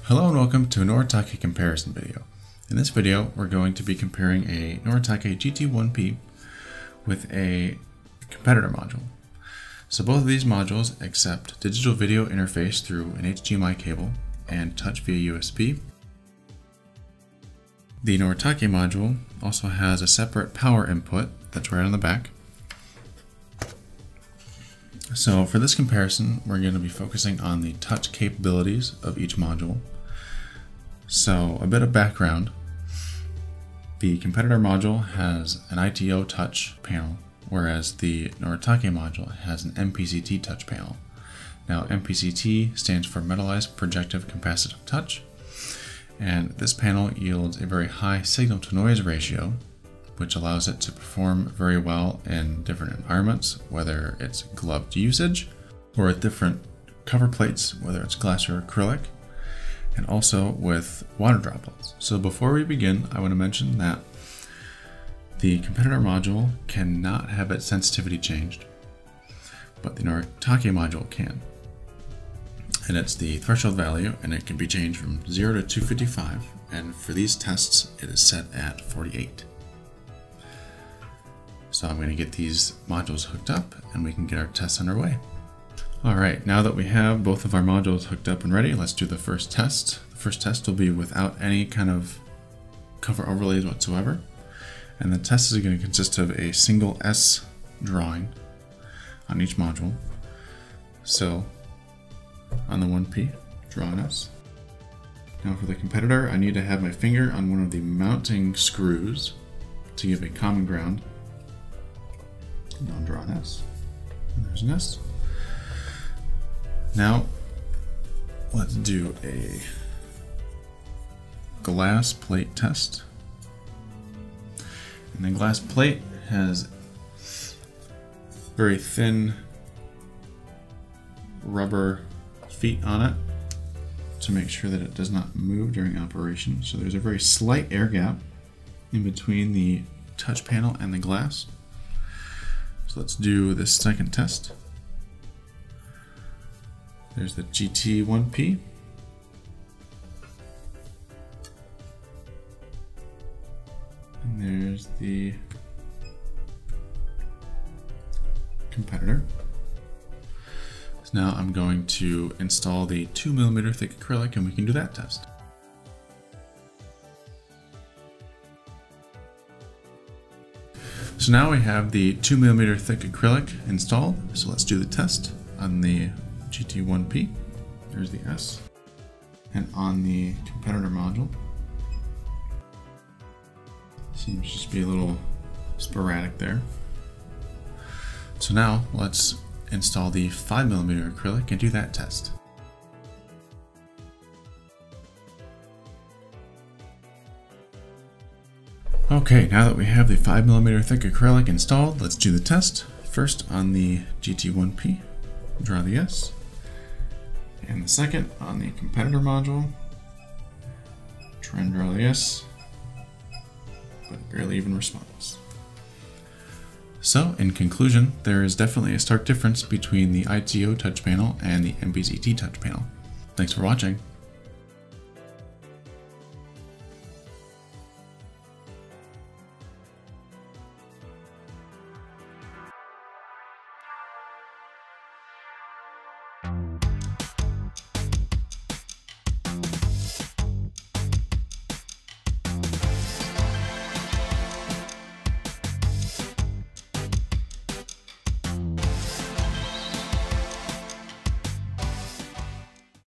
Hello and welcome to a Noritake comparison video. In this video, we're going to be comparing a Noritake GT1P with a competitor module. So both of these modules accept digital video interface through an HDMI cable and touch via USB. The Noritake module also has a separate power input that's right on the back. So for this comparison, we're going to be focusing on the touch capabilities of each module. So a bit of background. The competitor module has an ITO touch panel, whereas the Noritake module has an MPCT touch panel. Now MPCT stands for Metallized Projective Capacitive Touch, and this panel yields a very high signal to noise ratio, which allows it to perform very well in different environments, whether it's gloved usage or at different cover plates, whether it's glass or acrylic, and also with water droplets. So before we begin, I want to mention that the competitor module cannot have its sensitivity changed, but the Noritake module can. And it's the threshold value, and it can be changed from 0 to 255, and for these tests, it is set at 48. So I'm going to get these modules hooked up and we can get our tests underway. Alright, now that we have both of our modules hooked up and ready, let's do the first test. The first test will be without any kind of cover overlays whatsoever. And the test is going to consist of a single S drawing on each module. So on the 1P, draw an S. Now for the competitor, I need to have my finger on one of the mounting screws to give a common ground. And I'll draw an S. And there's an S. Now, let's do a glass plate test. And the glass plate has very thin rubber feet on it to make sure that it does not move during operation. So there's a very slight air gap in between the touch panel and the glass. So let's do this second test. There's the GT1P. And there's the competitor. So now I'm going to install the 2mm thick acrylic and we can do that test. So now we have the 2mm thick acrylic installed, so let's do the test on the GT1P. There's the S. And on the competitor module, seems just be a little sporadic there. So now let's install the 5mm acrylic and do that test. Okay, now that we have the 5mm thick acrylic installed, let's do the test. First on the GT1P, draw the S. And the second on the competitor module, try and draw the S, but it barely even responds. So, in conclusion, there is definitely a stark difference between the ITO touch panel and the MPCT touch panel. Thanks for watching.